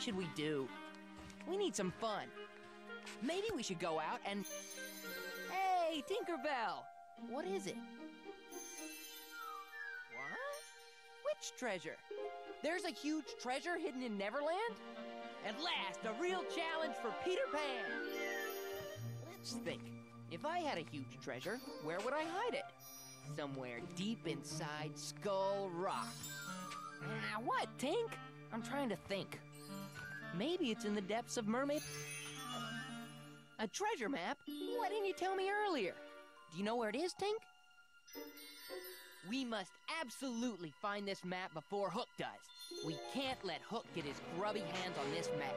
should we do? We need some fun. Maybe we should go out and... Hey, Tinkerbell! What is it? What? Which treasure? There's a huge treasure hidden in Neverland? At last, a real challenge for Peter Pan! Let's think. If I had a huge treasure, where would I hide it? Somewhere deep inside Skull Rock. What, Tink? I'm trying to think. Maybe it's in the depths of Mermaid... A treasure map? Why didn't you tell me earlier? Do you know where it is, Tink? We must absolutely find this map before Hook does. We can't let Hook get his grubby hands on this map.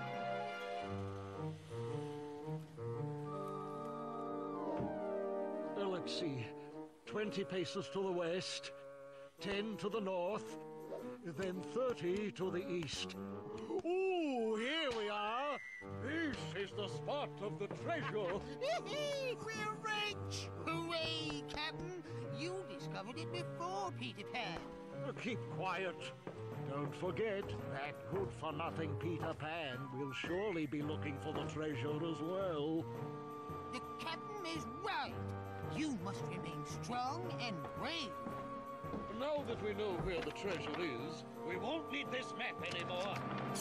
Let's see. 20 paces to the west, 10 to the north, then 30 to the east. Ooh, here we are! This is the spot of the treasure. We're rich! Hooray, Captain! You discovered it before Peter Pan. Keep quiet. Don't forget, that good-for-nothing Peter Pan will surely be looking for the treasure as well. The Captain is right. You must remain strong and brave. Now that we know where the treasure is, we won't need this map anymore.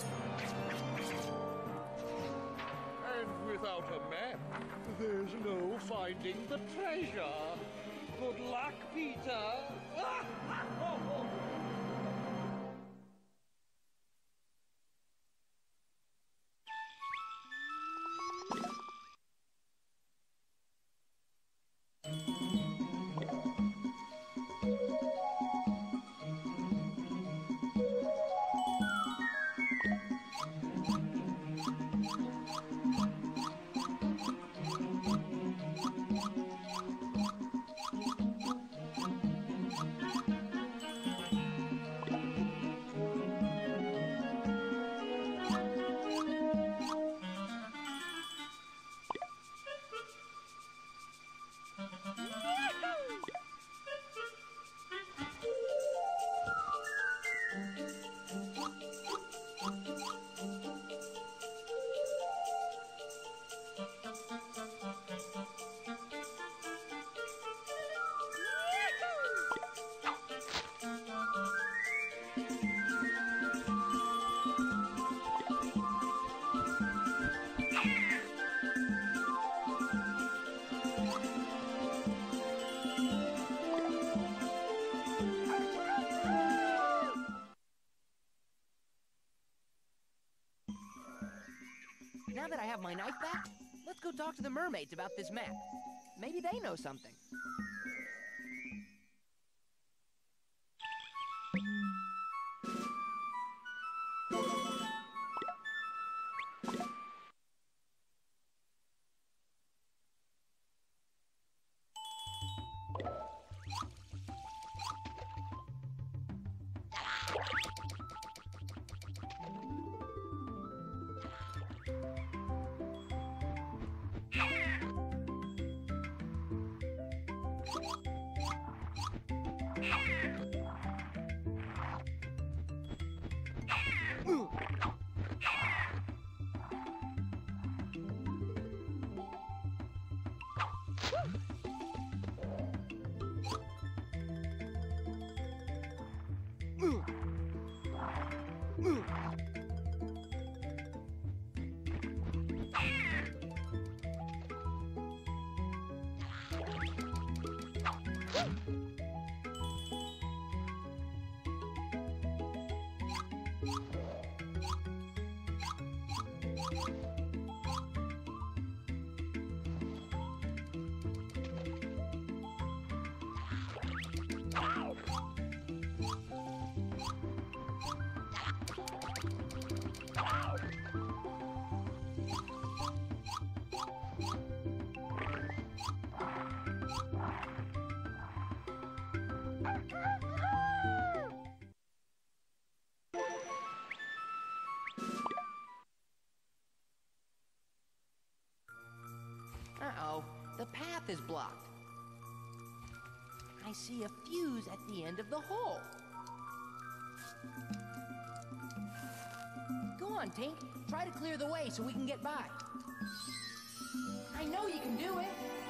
And without a map, there's no finding the treasure. Good luck, Peter. Now that I have my knife back, let's go talk to the mermaids about this map. Maybe they know something. Uh-oh, the path is blocked. I see a fuse at the end of the hole. Go on, Tink. Try to clear the way so we can get by. I know you can do it.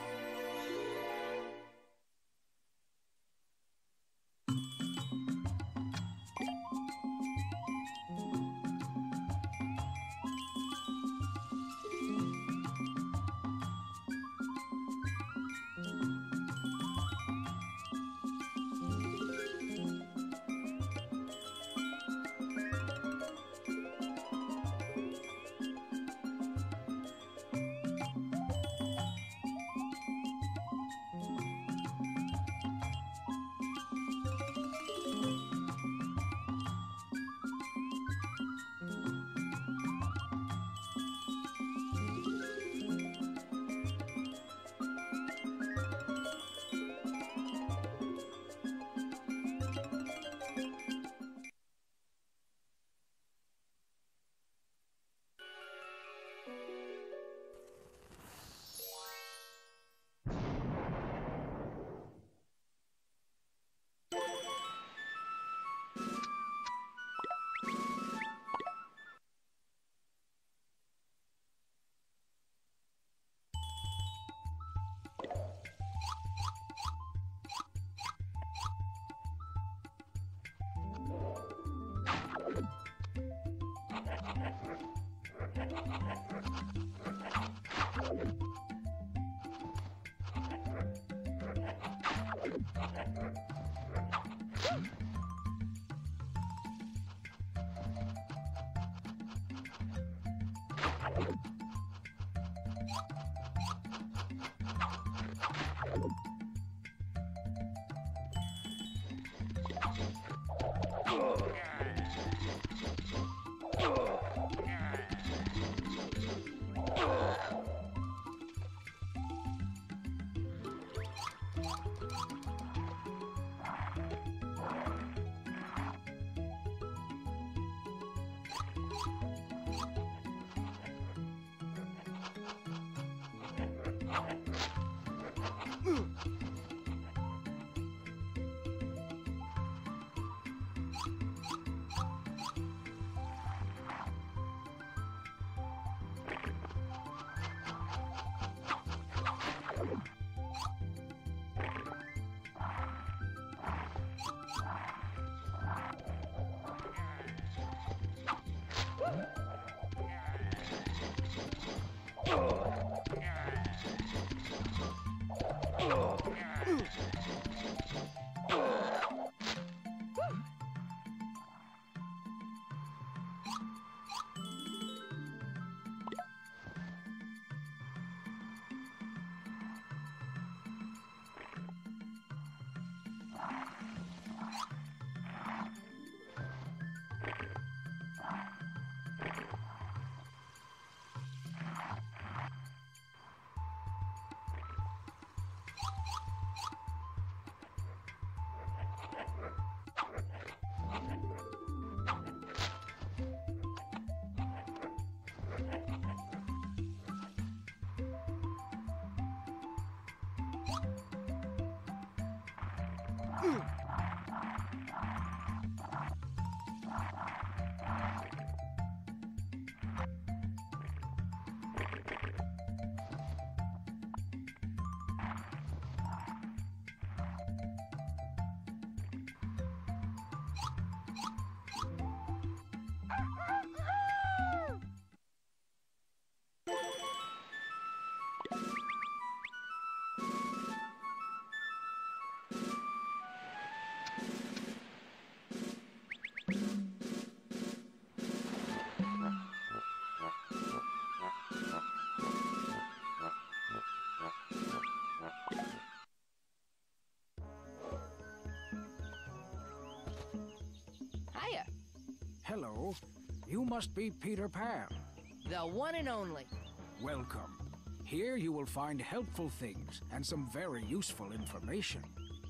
Hiya. Hello. You must be Peter Pan. The one and only. Welcome. Here you will find helpful things and some very useful information.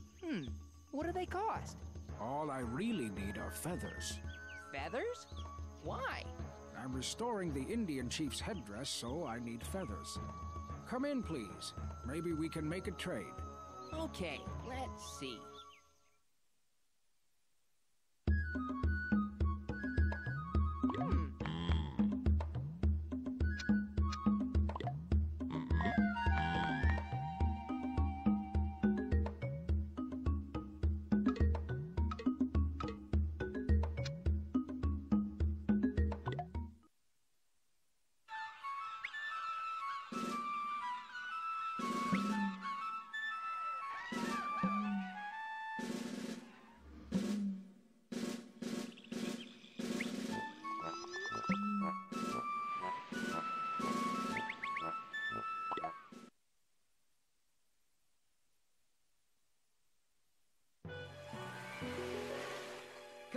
What do they cost? All I really need are feathers. Feathers? Why? I'm restoring the Indian chief's headdress, so I need feathers. Come in, please. Maybe we can make a trade. Okay, let's see.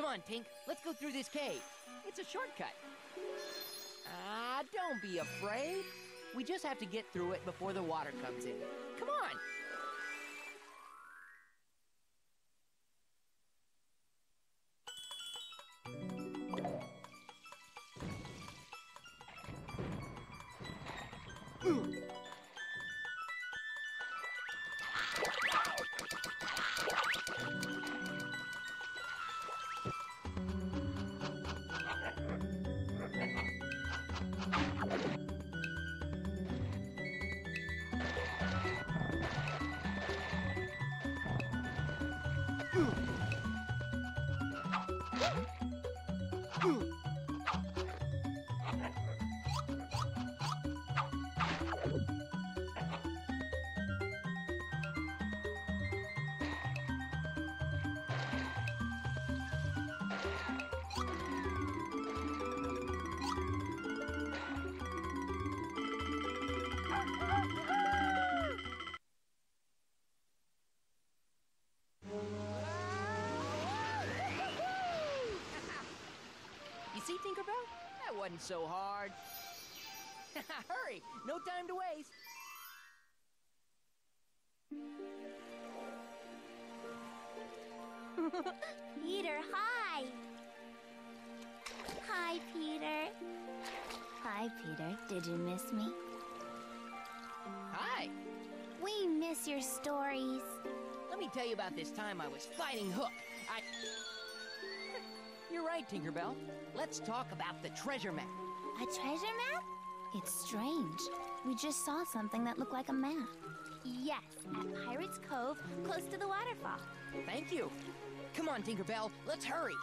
Come on, Tink. Let's go through this cave. It's a shortcut. Don't be afraid. We just have to get through it before the water comes in. Come on. You see, Tinkerbell? That wasn't so hard. Hurry! No time to waste. Peter, hi! Hi, Peter. Hi, Peter. Did you miss me? Hi. We miss your stories. Let me tell you about this time I was fighting Hook. You're right, Tinkerbell. Let's talk about the treasure map. A treasure map? It's strange. We just saw something that looked like a map. Yes, at Pirate's Cove, close to the waterfall. Thank you. Come on, Tinkerbell. Let's hurry.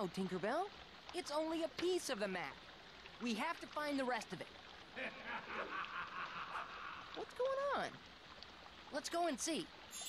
No, Tinkerbell. It's only a piece of the map. We have to find the rest of it. What's going on? Let's go and see.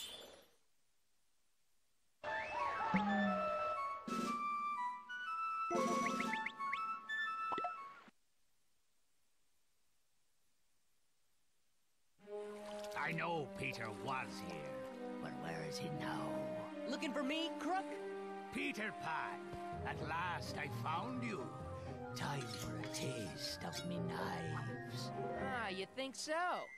I know Peter was here, but where is he now? Looking for me, Crook? Peter Pan, at last I found you. Time for a taste of me knives. Ah, you think so?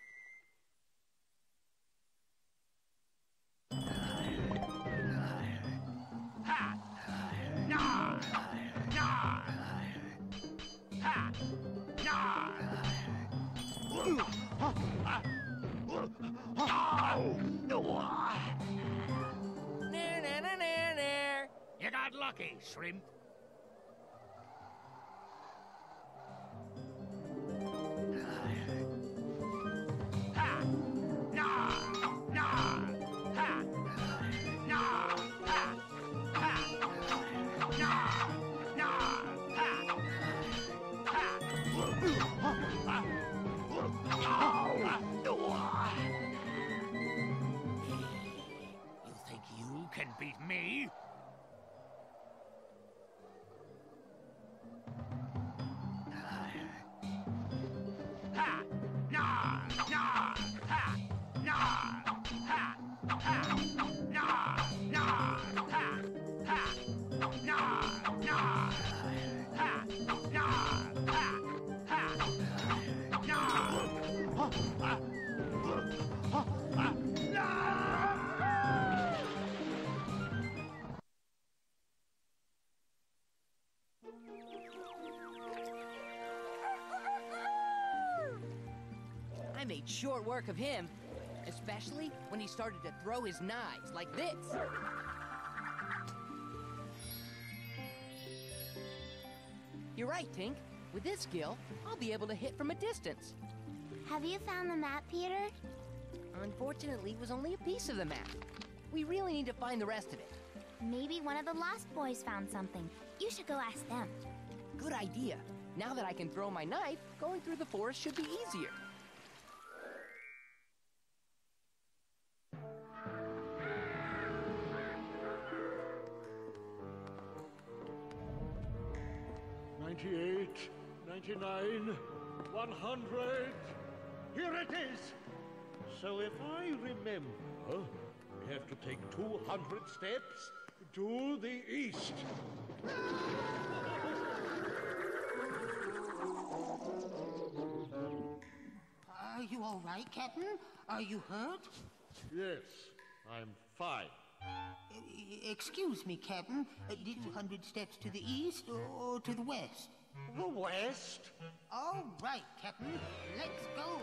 Ha! Nah! Nah! Ha! Nah! You got lucky, shrimp. Ha! Nah! Nah! Ha! Nah! Ha! Ha! Nah! Nah! Ha! You think you can beat me? Ha! Nah! Nah! Ha! Nah! Ha! Ha! Nah! Nah! Ha! Ha! Nah! Nah! Ha! Nah! Ha! Ha! I made short work of him, especially when he started to throw his knives like this. You're right, Tink. With this skill, I'll be able to hit from a distance. Have you found the map, Peter? Unfortunately, it was only a piece of the map. We really need to find the rest of it. Maybe one of the Lost Boys found something. You should go ask them. Good idea. Now that I can throw my knife, going through the forest should be easier. "98, 99, 100. Here it is! So if I remember, we have to take 200 steps to the east. Are you all right, Captain? Are you hurt? Yes, I'm fine. Excuse me, Captain. Did 200 steps to the east or to the west? The west? All right, Captain. Let's go.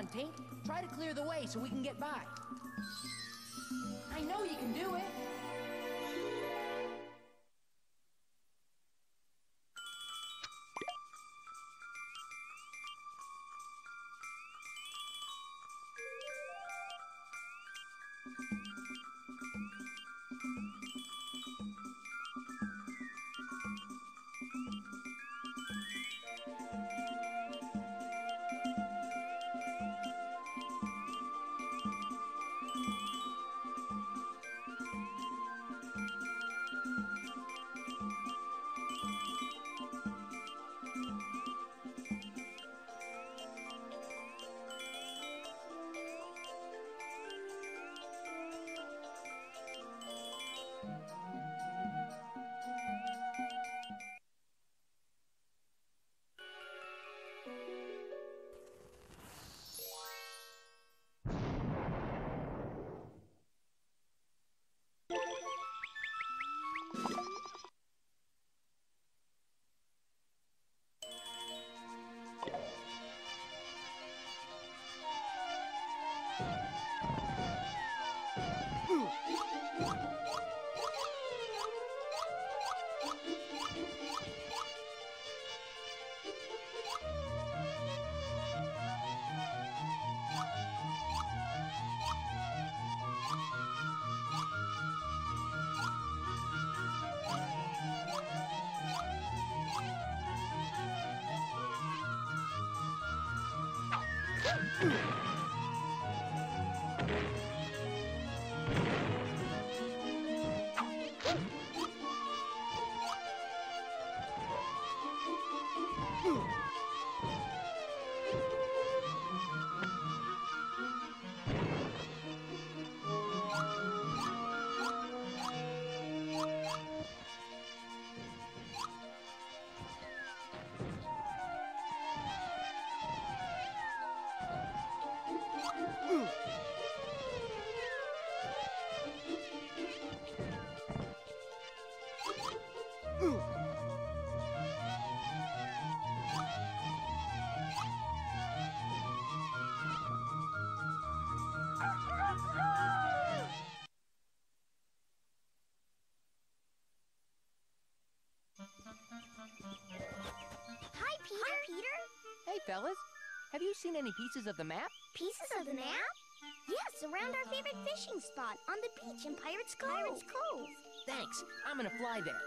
Tink. Try to clear the way so we can get by. I know you can do it. Hi, Peter. Hey, fellas. Have you seen any pieces of the map? Pieces of the map? Yes, around our favorite fishing spot on the beach in Pirates Cove. Thanks. I'm gonna fly there.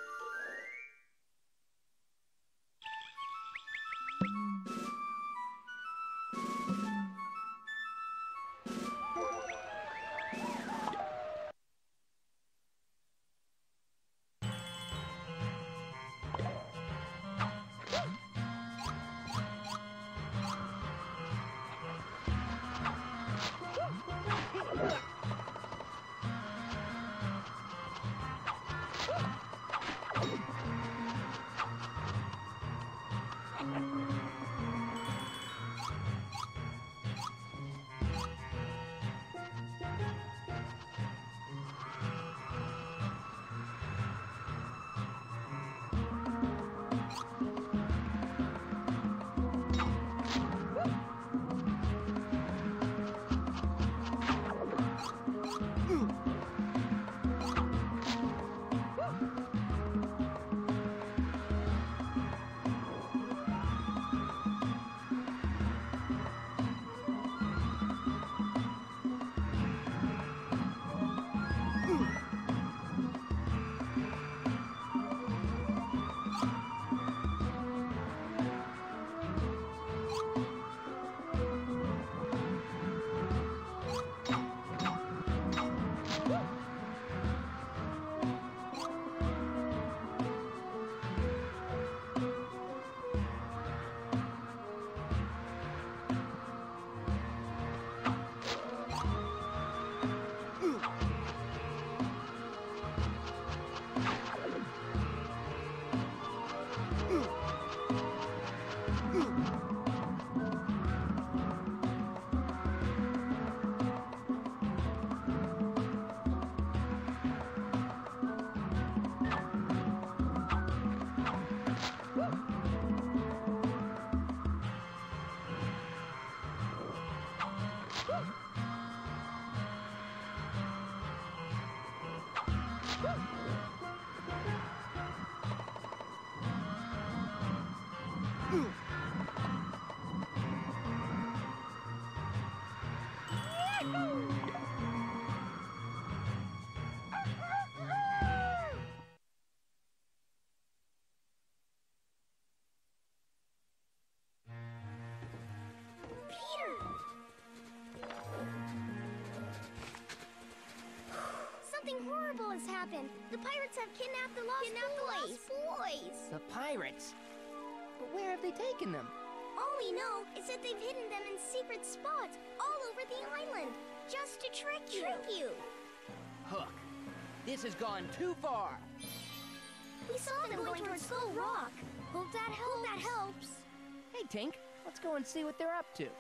Something horrible has happened. The pirates have kidnapped the lost boys. The pirates? But where have they taken them? All we know is that they've hidden them in secret spots all over the island, just to trick you. Hook, this has gone too far. We saw them going towards Skull Rock. Hope that helps. Hey, Tink, let's go and see what they're up to.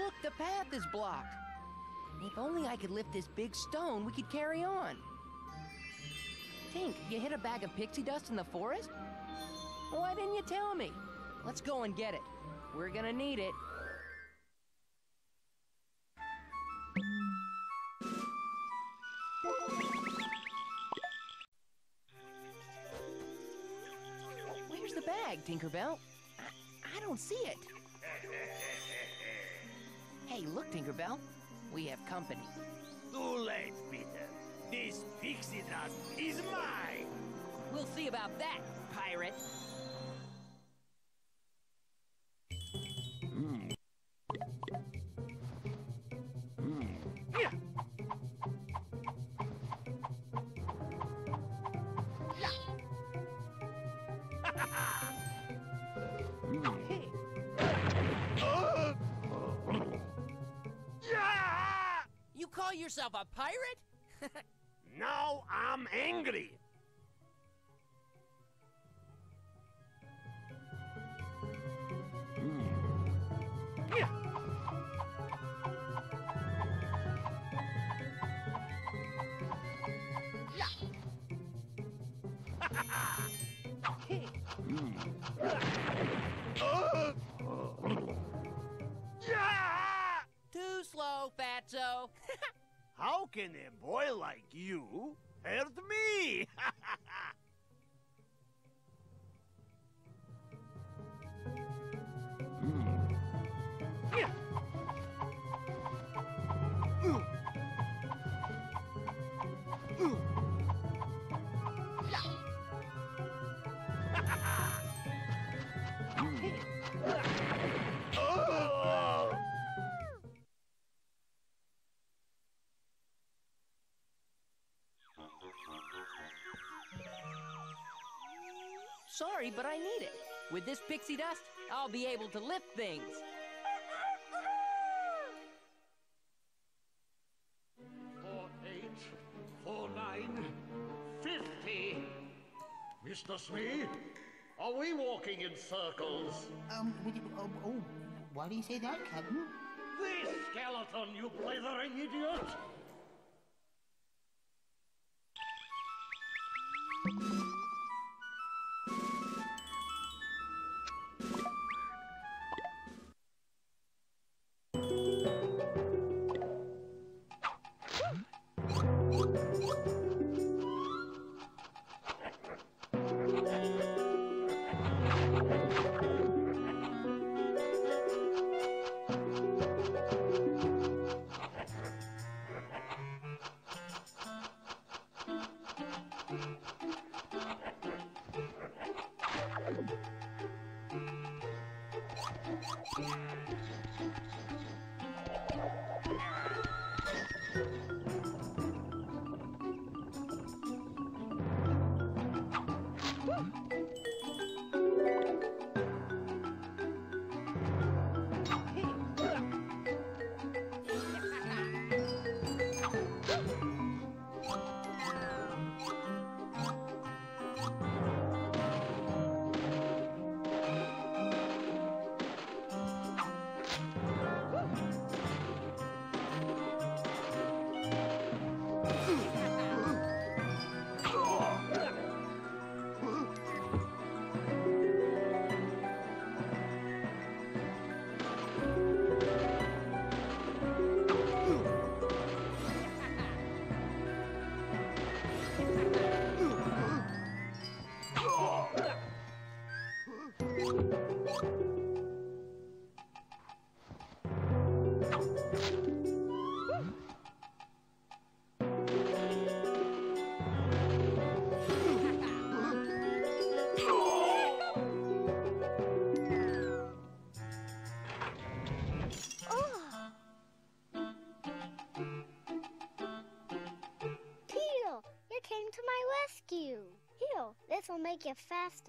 Look, the path is blocked. If only I could lift this big stone, we could carry on. Tink, you hit a bag of pixie dust in the forest? Why didn't you tell me? Let's go and get it. We're gonna need it. Where's the bag, Tinkerbell? I don't see it. Hey, look, Tinkerbell. We have company. Too late, Peter. This pixie dust is mine. We'll see about that, pirate. You call yourself a pirate? Now I'm angry. Too slow, Fatso. How can a boy like you hurt me? Sorry, but I need it. With this pixie dust, I'll be able to lift things. 4, 8, 4, 9, 50. Mr. Smee, are we walking in circles? Why do you say that, Captain? This skeleton, you blithering idiot! This'll make it faster.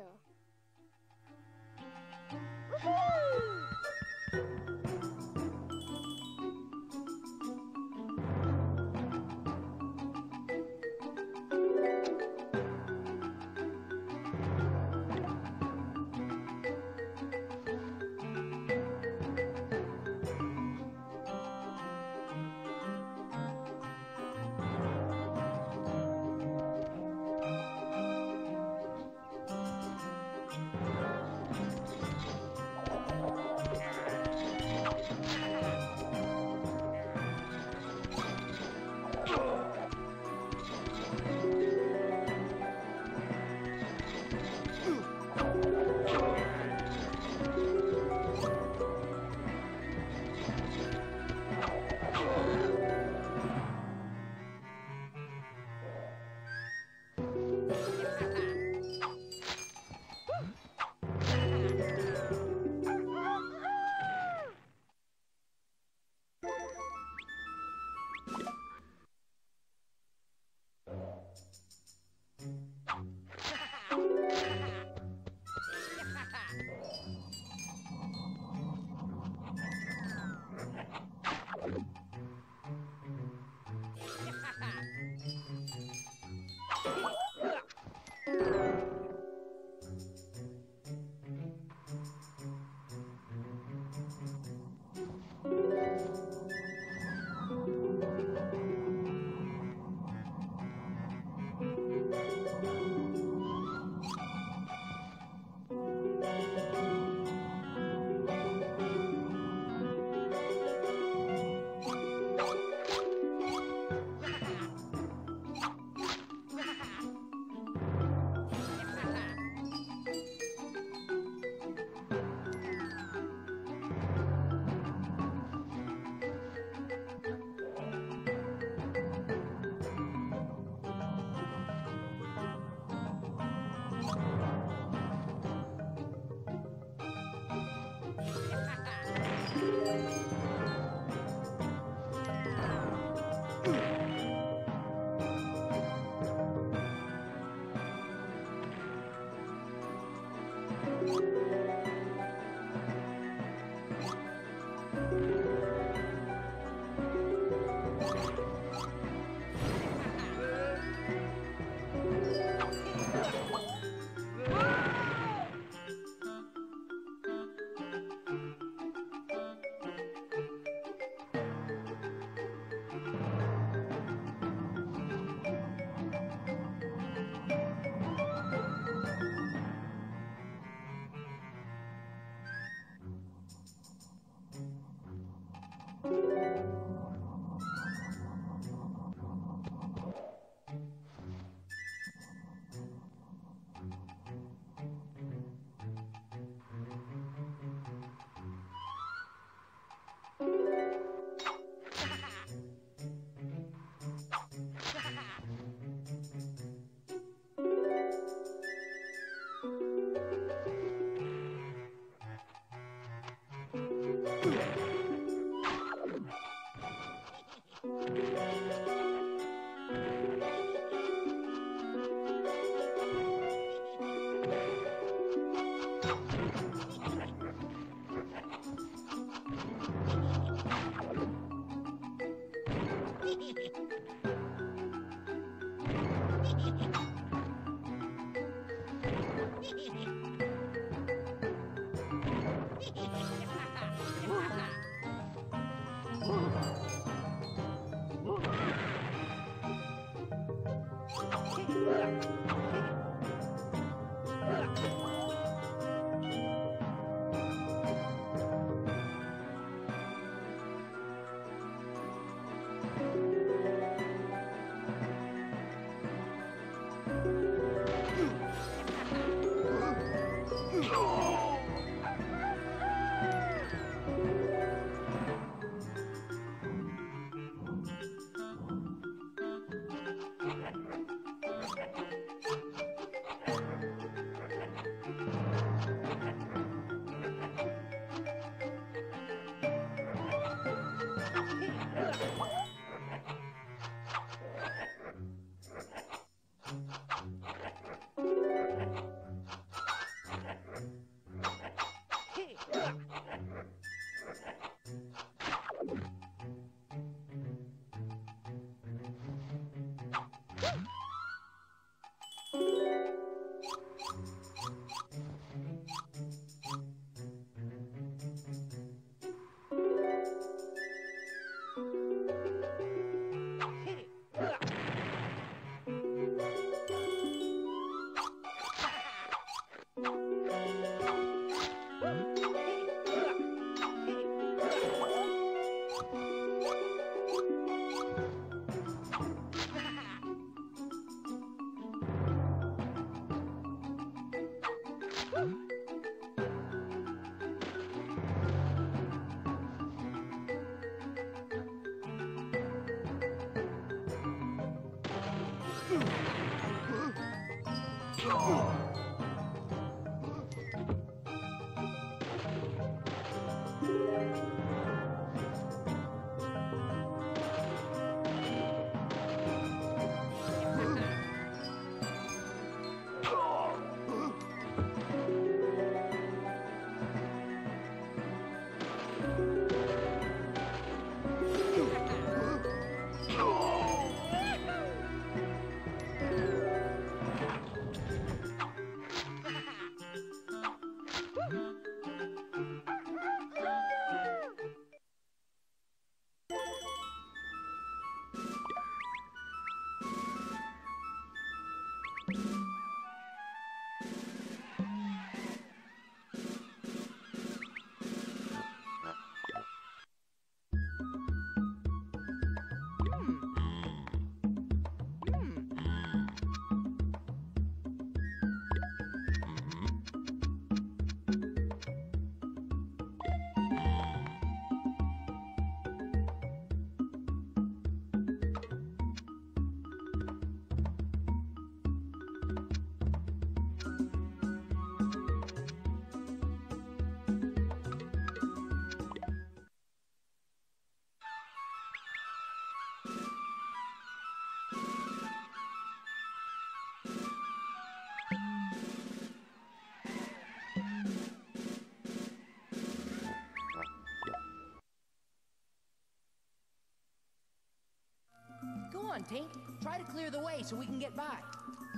Go on, Tink. Try to clear the way so we can get by.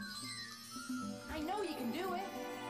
I know you can do it.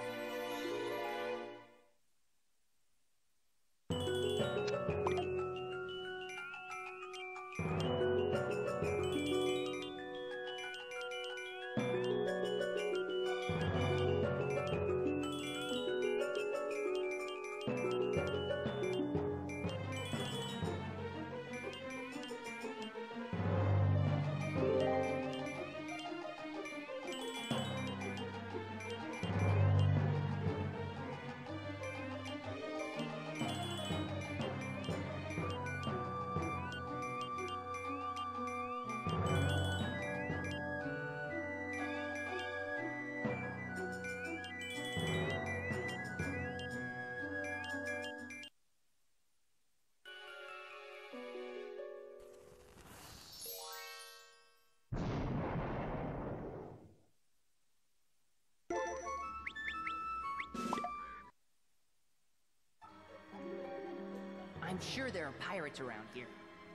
I'm sure there are pirates around here.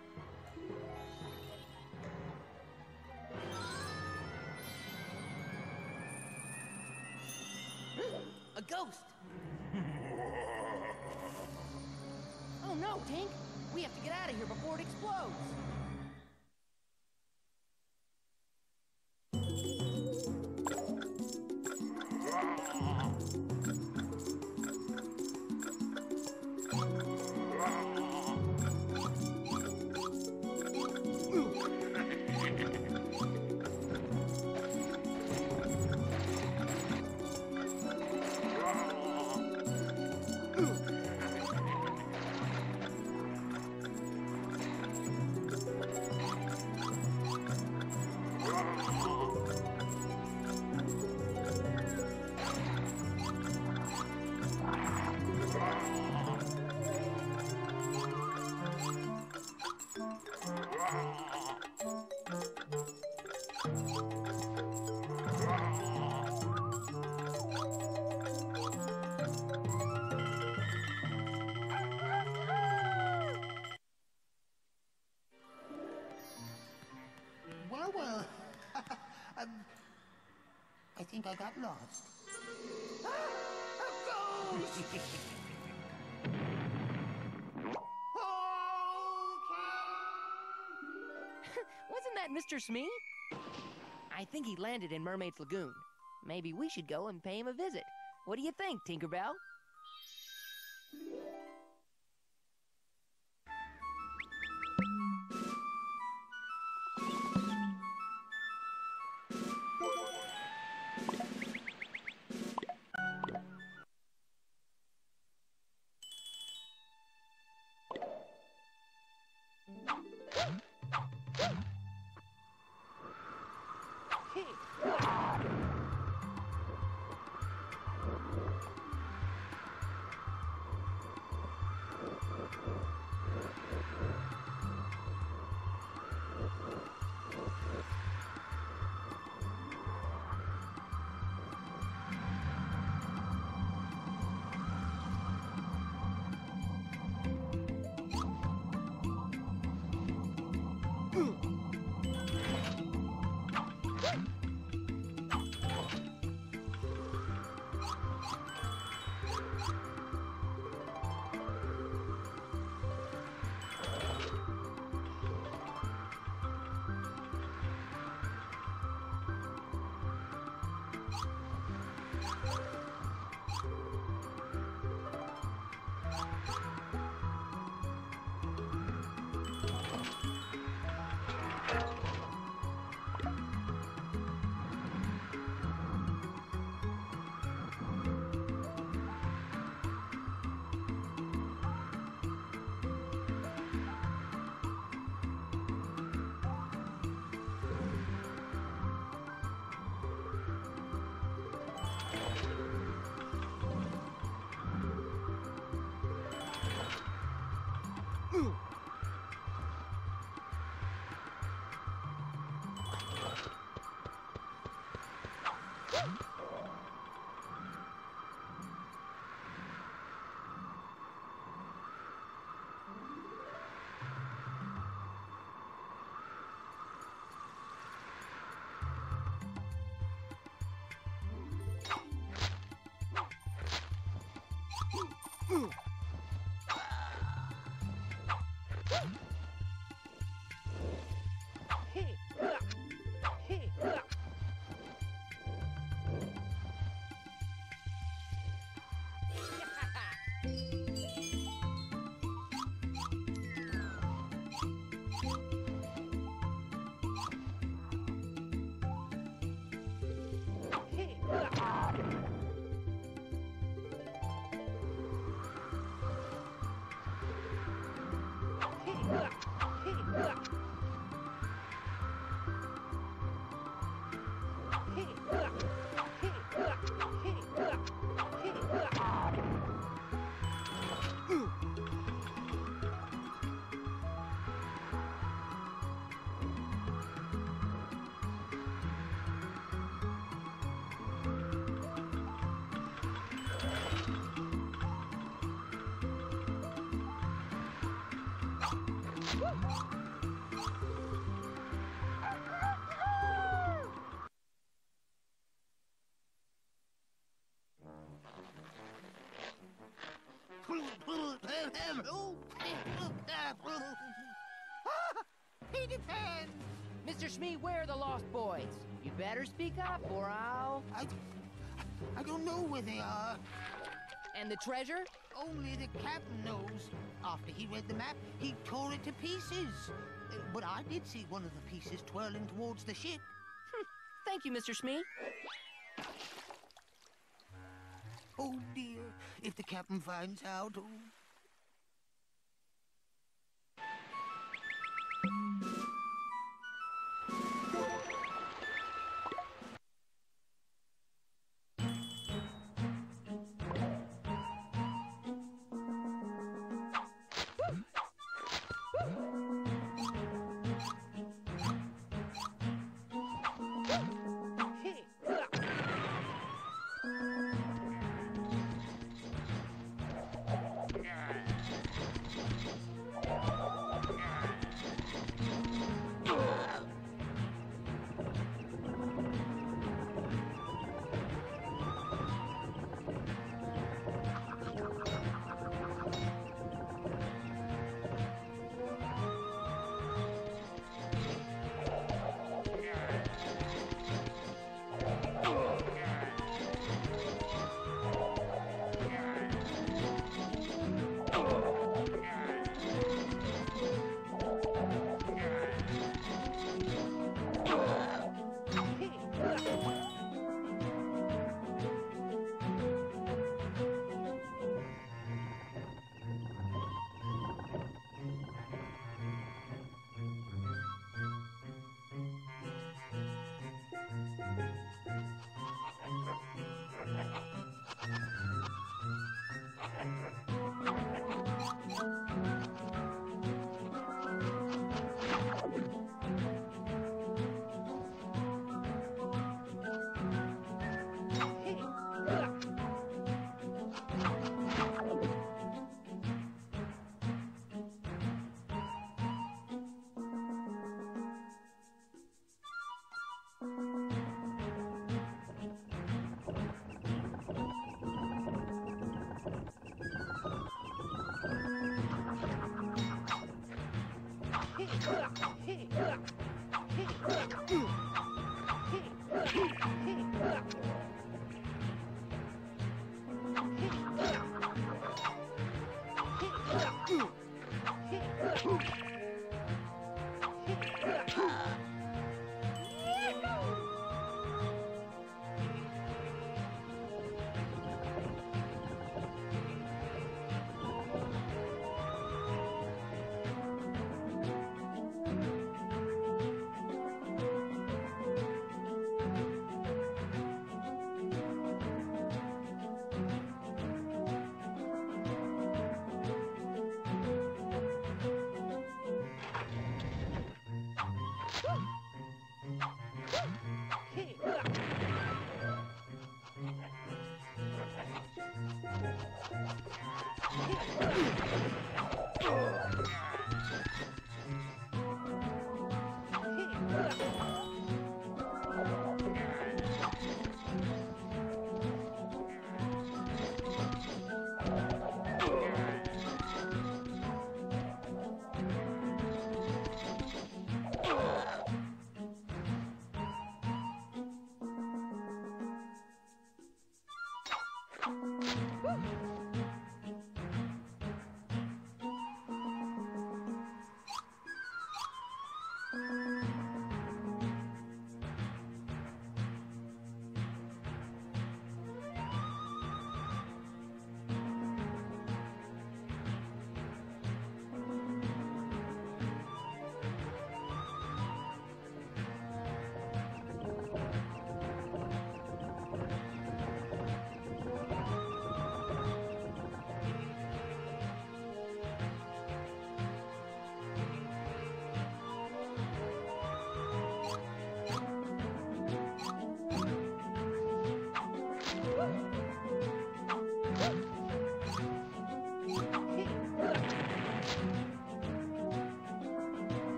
A ghost! Oh no, Tink! We have to get out of here before it explodes! Well, I think I got lost. Wasn't that Mr. Smee? I think he landed in Mermaid's Lagoon. Maybe we should go and pay him a visit. What do you think, Tinkerbell? Peter Pan! Mr. Smee, where are the lost boys? You better speak up, or I'll... I don't know where they are. And the treasure? Only the captain knows. After he read the map, he tore it to pieces. But I did see one of the pieces twirling towards the ship. Thank you, Mr. Smee. Oh, dear. If the captain finds out... Oh.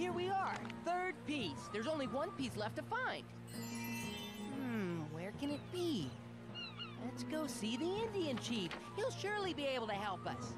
here we are. Third piece. There's only one piece left to find. Where can it be? Let's go see the Indian chief. He'll surely be able to help us.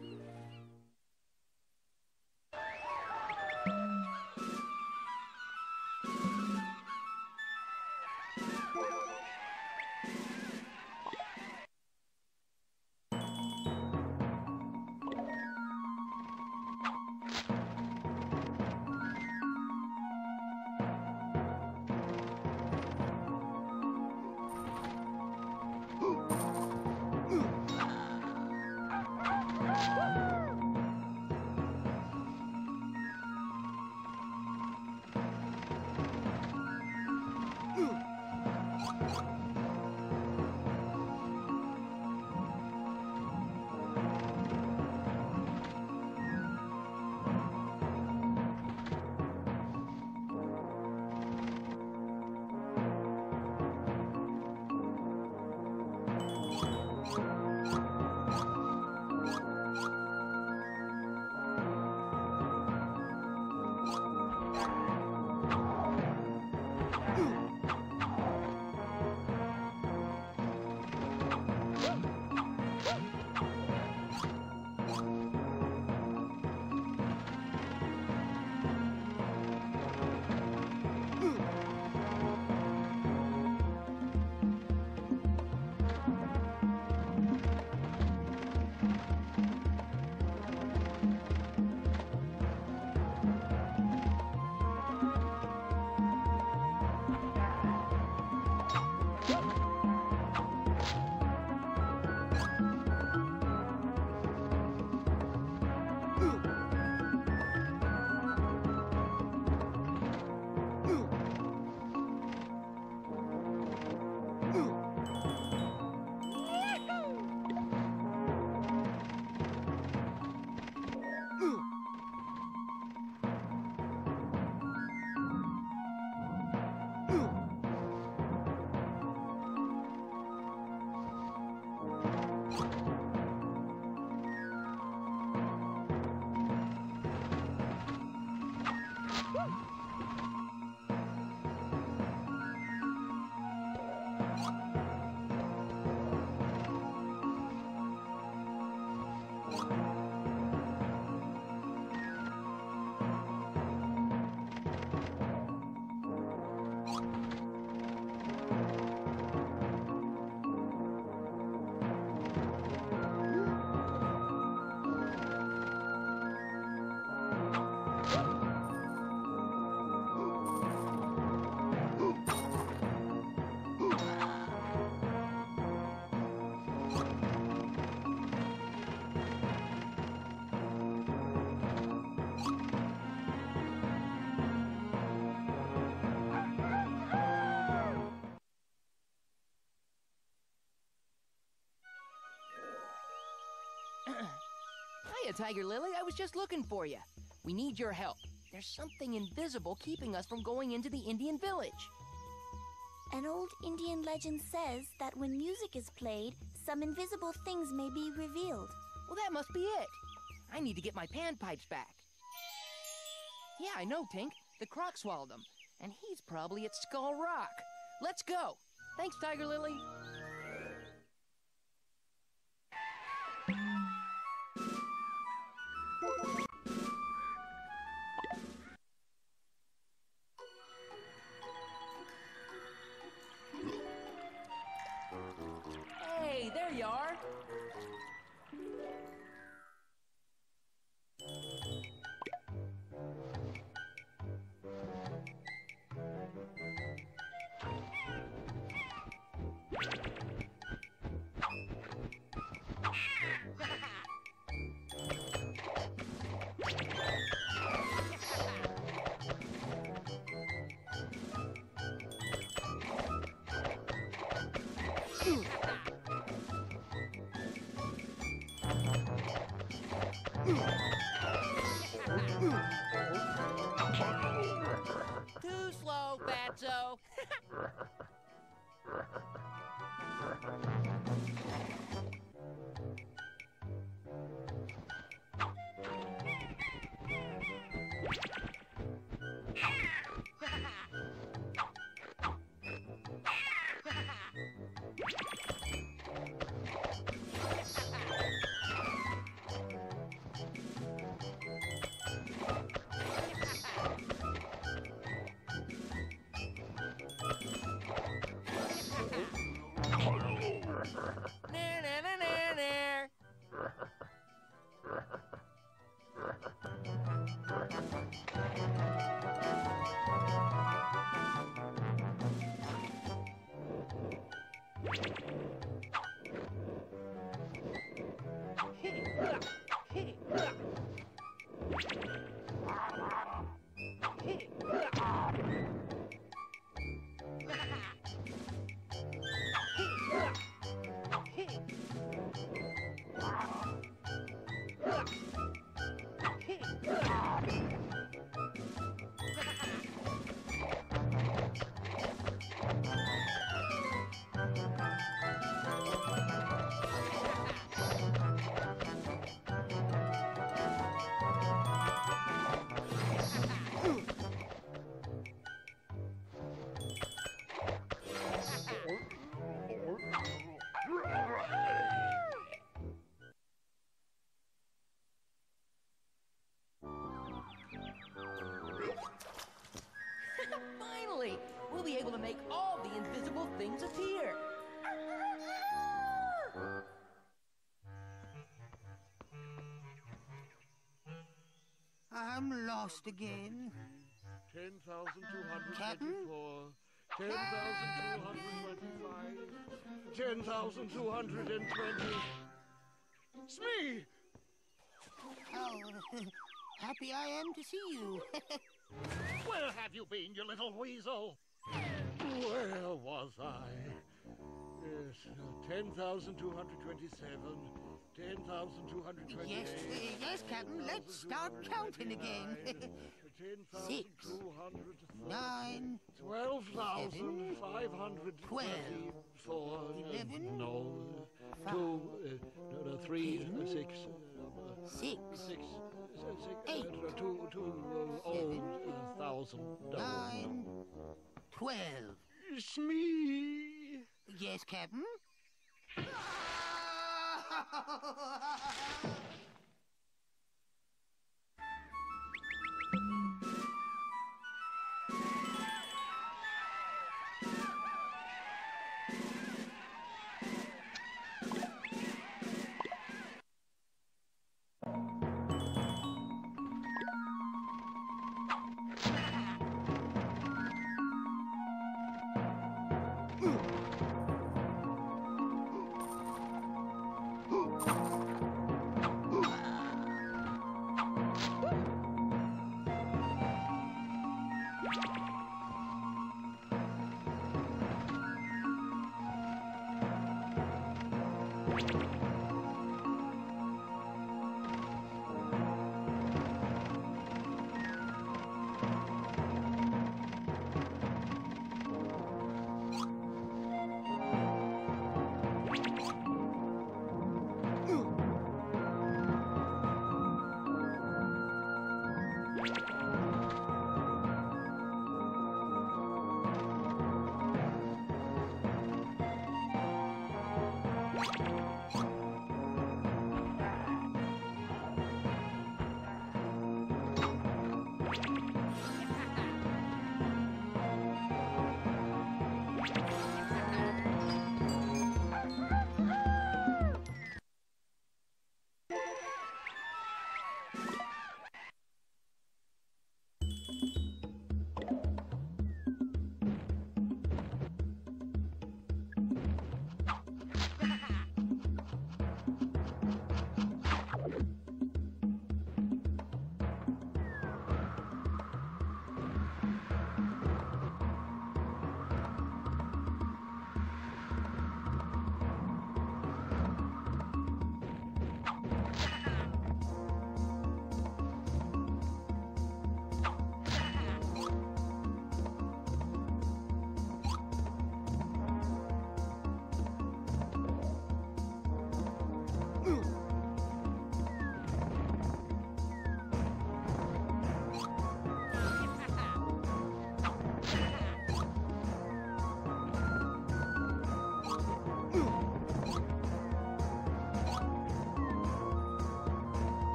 Hiya, Tiger Lily. I was just looking for you. We need your help. There's something invisible keeping us from going into the Indian village. An old Indian legend says that when music is played, some invisible things may be revealed. Well, that must be it. I need to get my panpipes back. Yeah, I know, Tink. The croc swallowed them. And he's probably at Skull Rock. Let's go. Thanks, Tiger Lily. Hey, there you are. Too slow, Fatso. things appear. I'm lost again. 10,224. 10,225. 10,220. Smee! How happy I am to see you. Where have you been, you little weasel? Where was I? Yes, 10,227. 10,228. Yes, Captain. Let's start counting again. 6, 9, 12,524. 11, No. 5, 2, 3, 6. 6, 8, 1,000. 9, 12. Smee! Yes, Captain.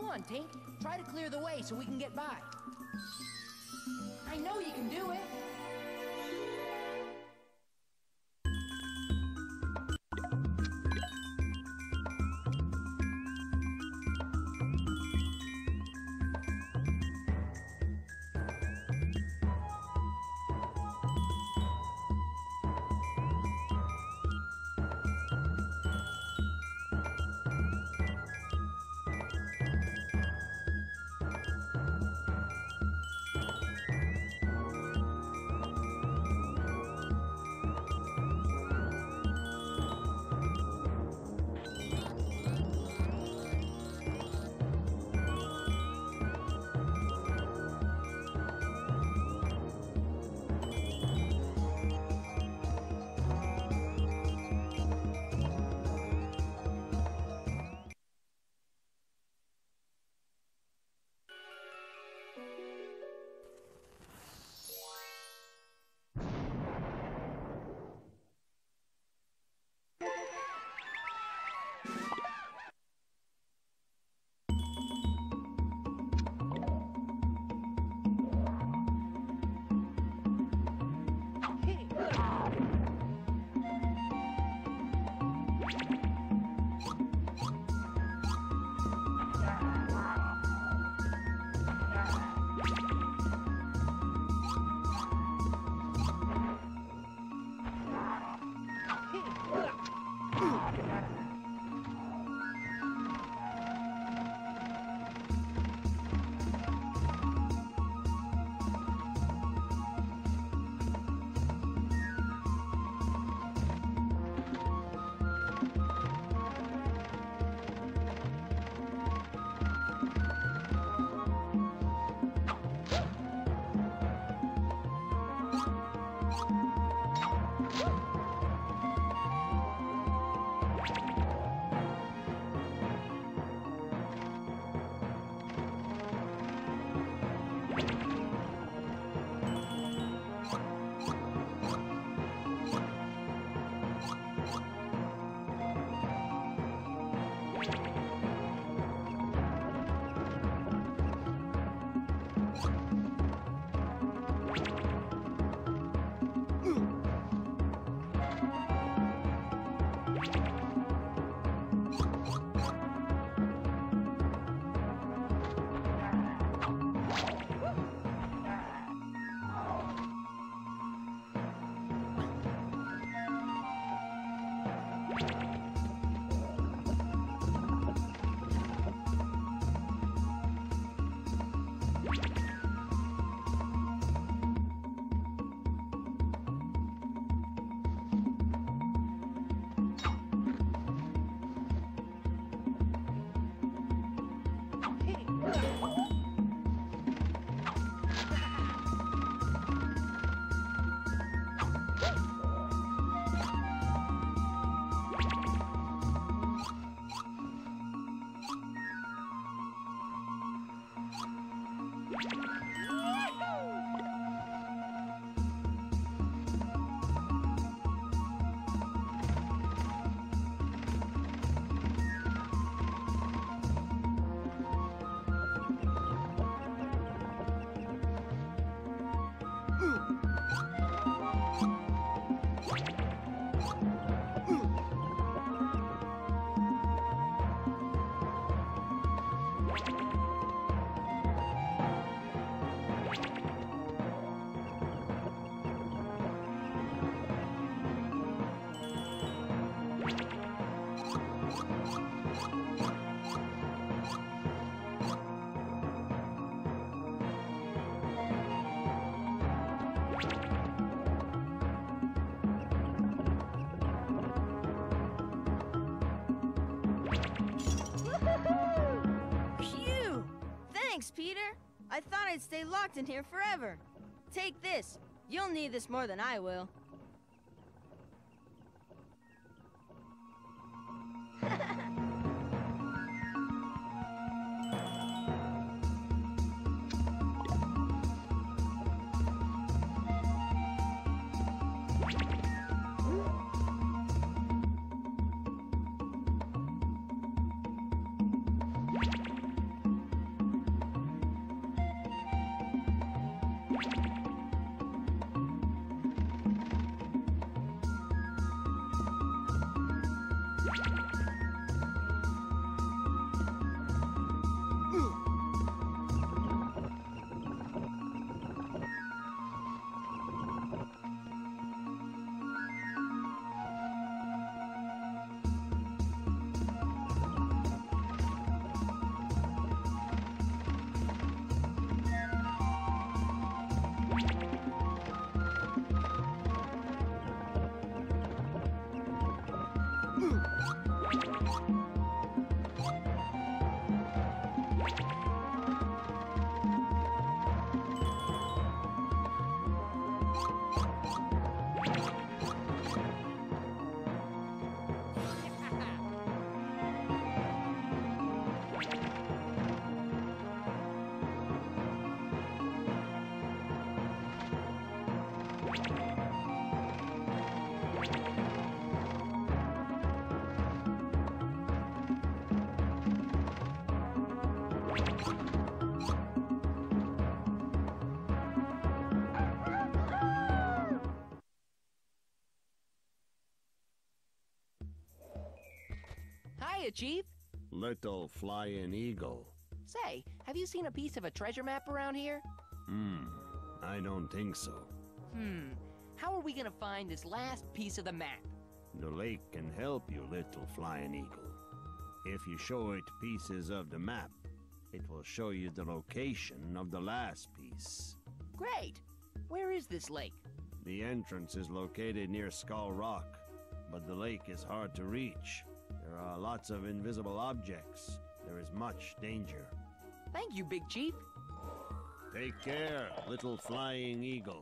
on, Tink. Try to clear the way so we can get by. I know you can do it. Thanks, Peter. I thought I'd stay locked in here forever. Take this. You'll need this more than I will. Hiya, Chief. Little flying eagle. Say, have you seen a piece of a treasure map around here? I don't think so. How are we gonna find this last piece of the map? The lake can help you, little flying eagle. If you show it pieces of the map, it will show you the location of the last piece. Great. Where is this lake? The entrance is located near Skull Rock, but the lake is hard to reach. There are lots of invisible objects. There is much danger. Thank you, Big Chief. Take care, little flying eagle.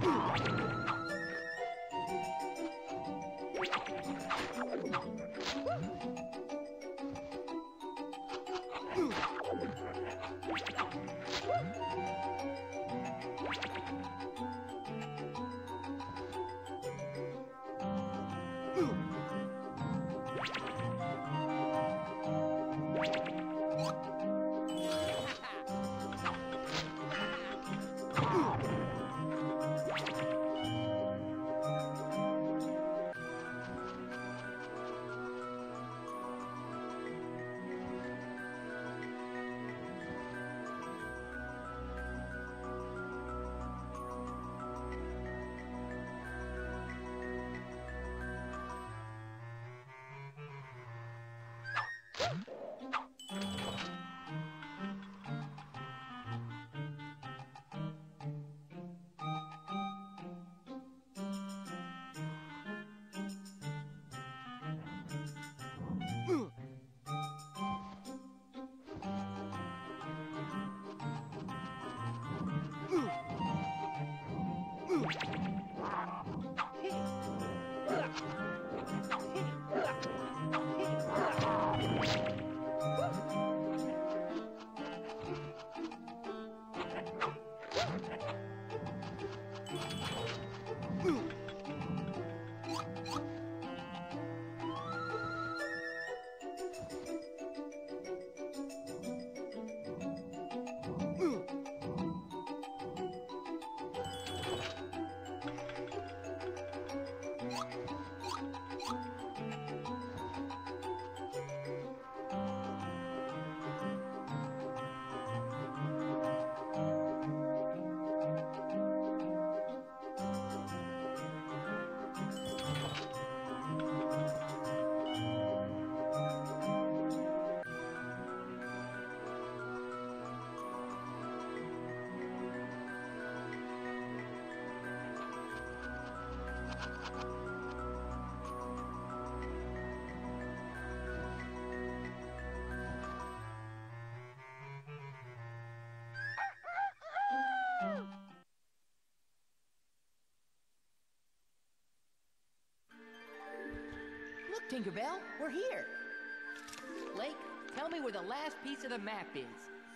Look, Tinkerbell, we're here. Blake, tell me where the last piece of the map is.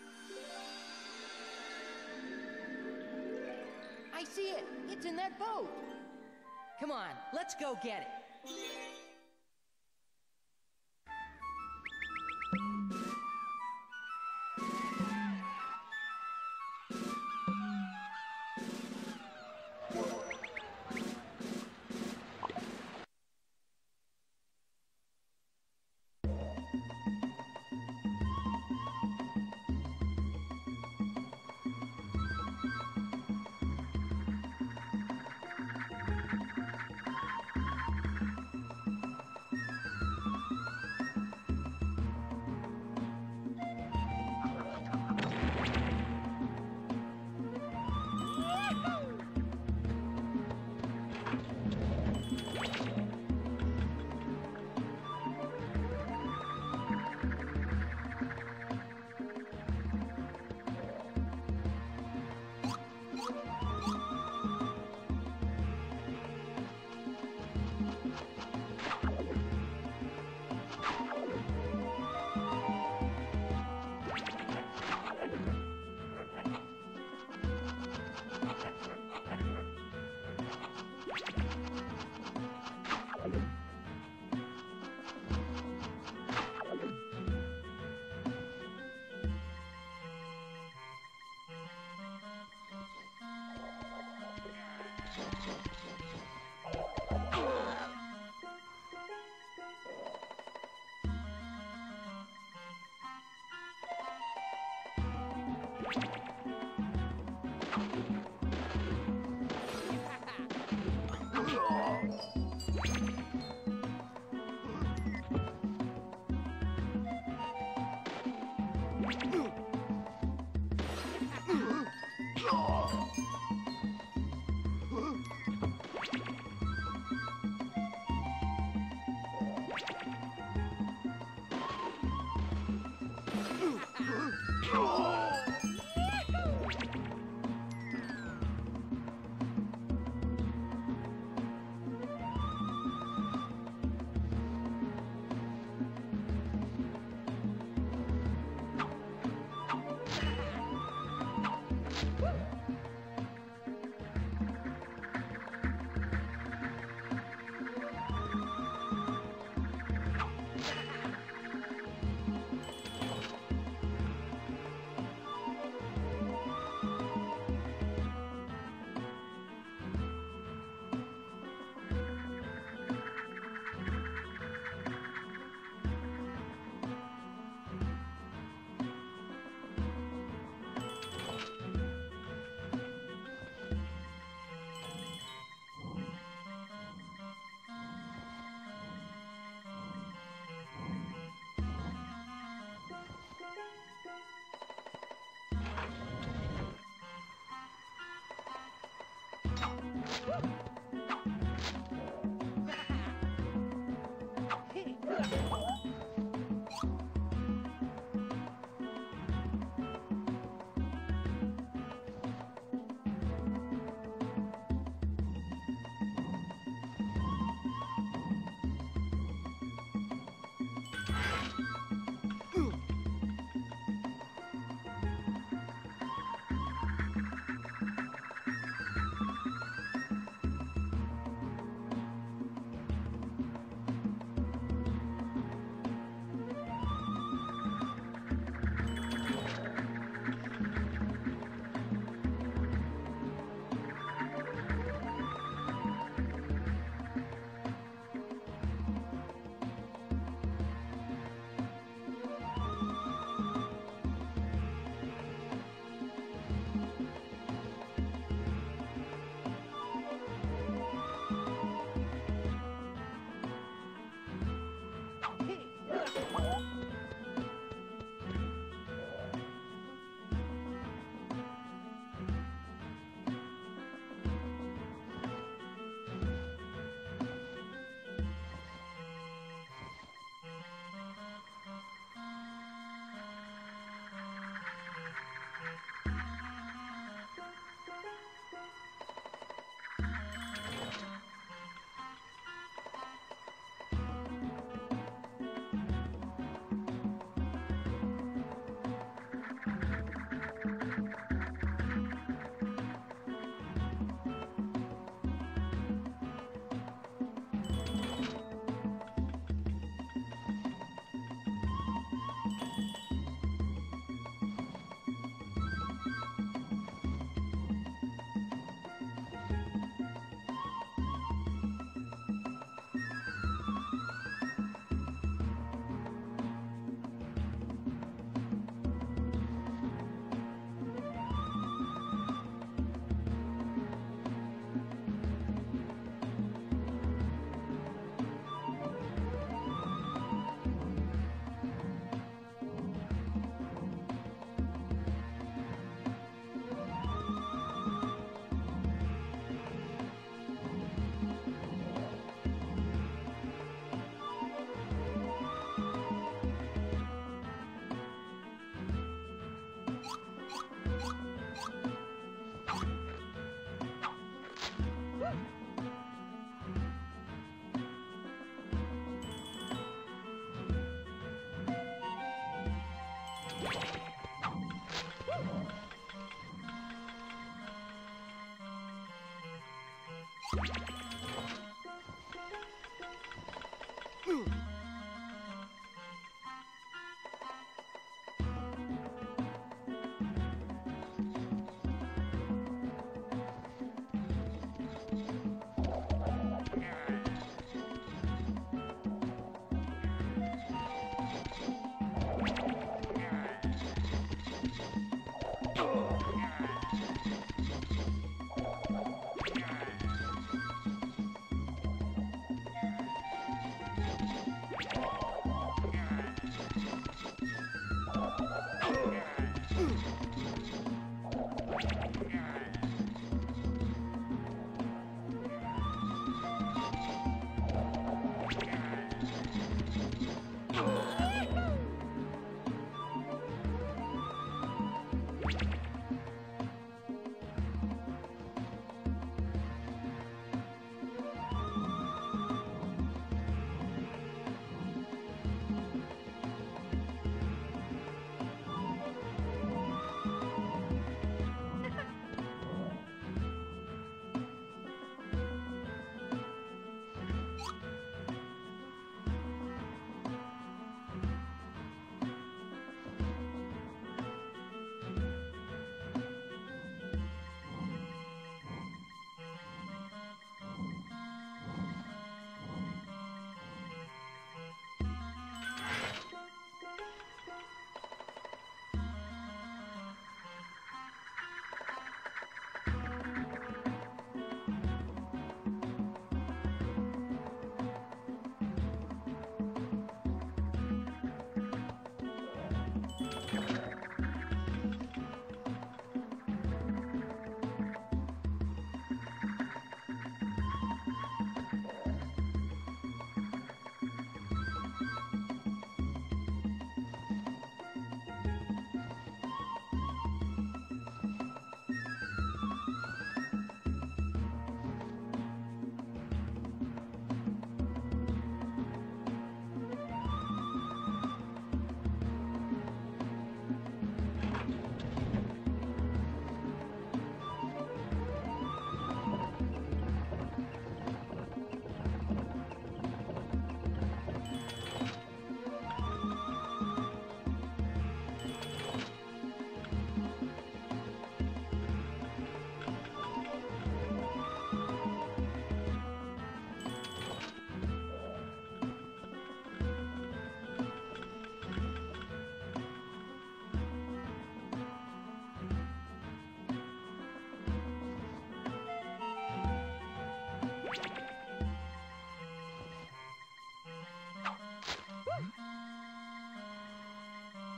I see it. It's in that boat. Come on, let's go get it.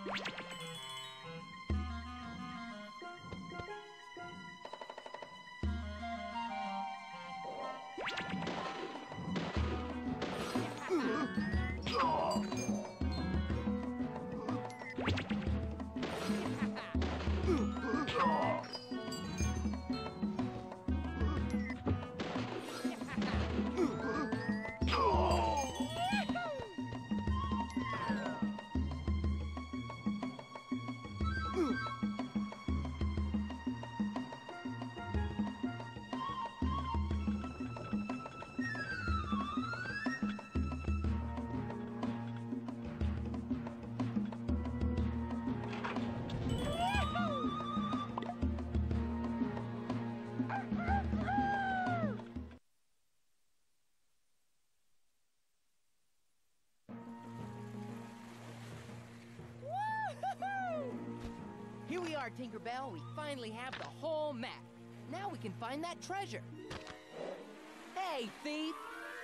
Here we are, Tinkerbell. We finally have the whole map. Now we can find that treasure. Hey, thief!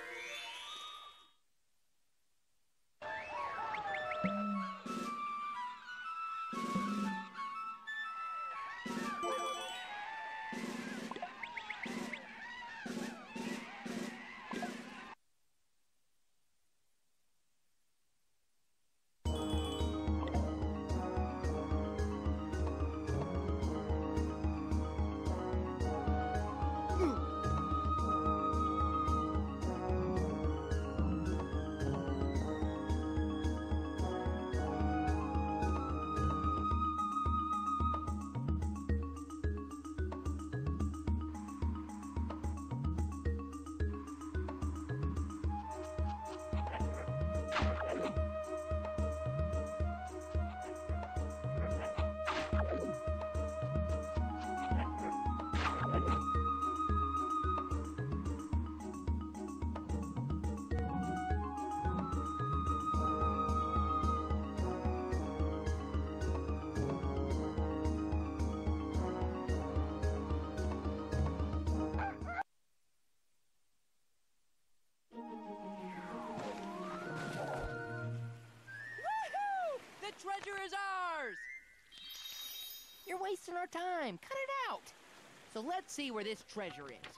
Treasure is ours! You're wasting our time. Cut it out. So let's see where this treasure is.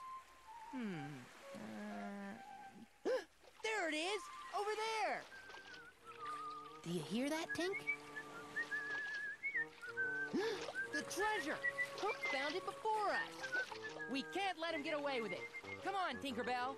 There it is! Over there! Do you hear that, Tink? The treasure! Hook found it before us. We can't let him get away with it. Come on, Tinkerbell.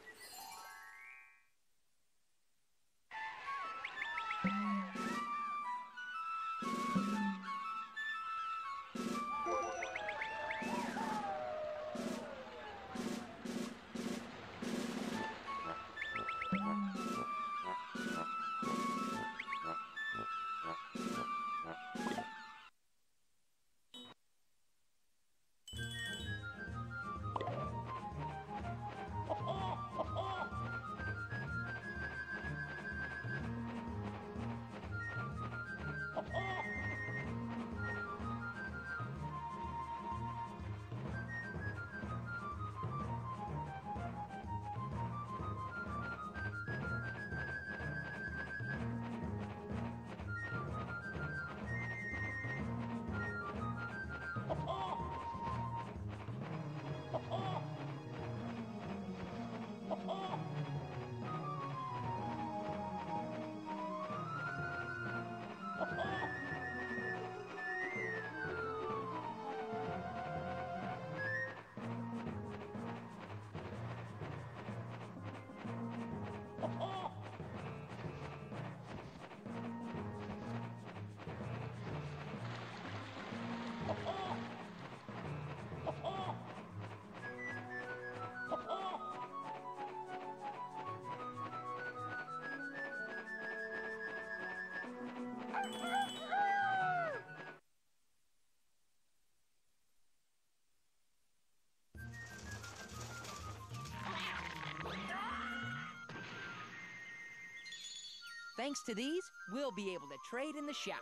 Thanks to these, we'll be able to trade in the shop.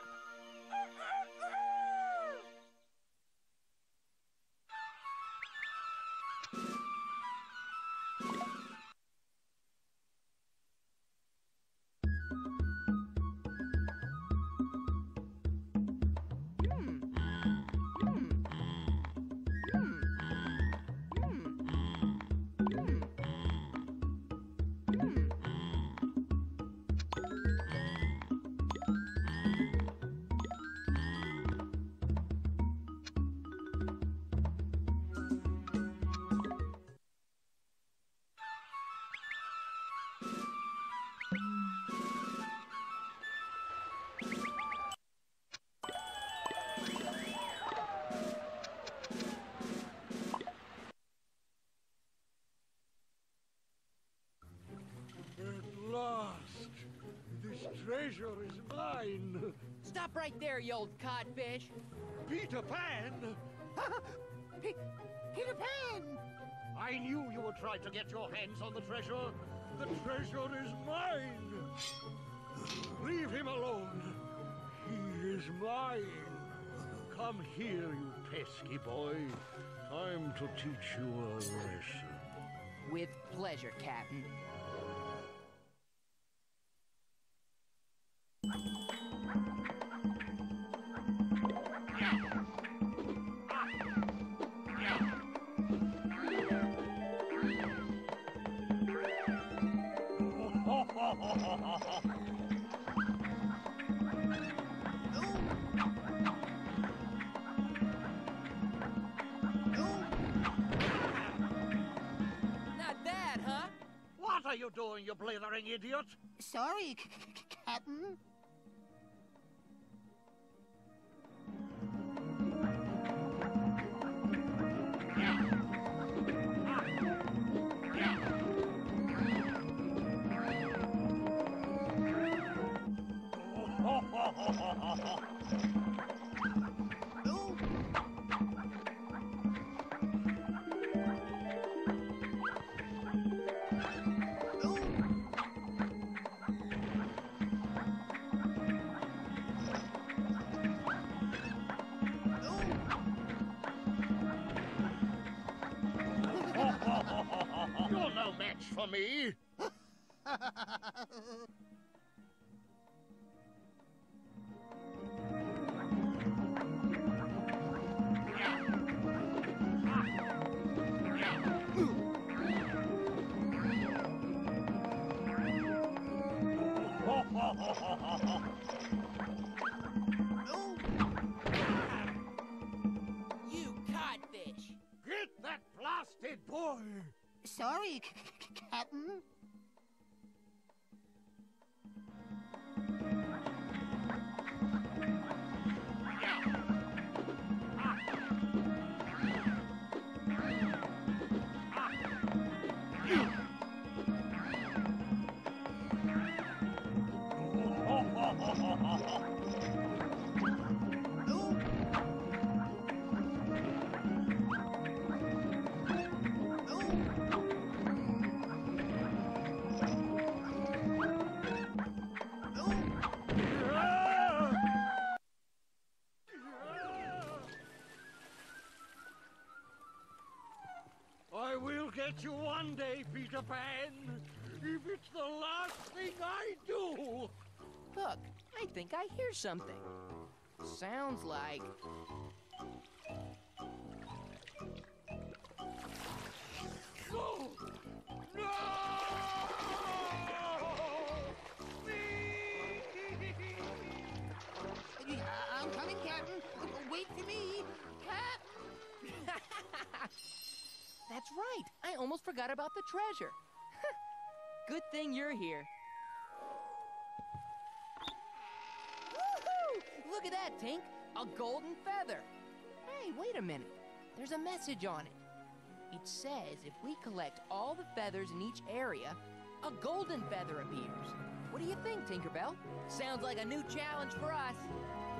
treasure is mine. Stop right there, you old codfish. Peter Pan! Peter Pan! I knew you would try to get your hands on the treasure. The treasure is mine. Leave him alone. He is mine. Come here, you pesky boy. Time to teach you a lesson. With pleasure, Captain. Not bad, huh? What are you doing, you blithering idiot? Sorry, Captain. You're no match for me. You codfish! Get that blasted boy! Sorry, Captain. I will get you one day, Peter Pan. If it's the last thing I do. Look, I think I hear something. Sounds like... No! No! I'm coming, Captain. Wait for me, Captain. That's right. I almost forgot about the treasure. Good thing you're here. Woohoo! Look at that, Tink. A golden feather. Hey, wait a minute. There's a message on it. It says if we collect all the feathers in each area, a golden feather appears. What do you think, Tinkerbell? Sounds like a new challenge for us.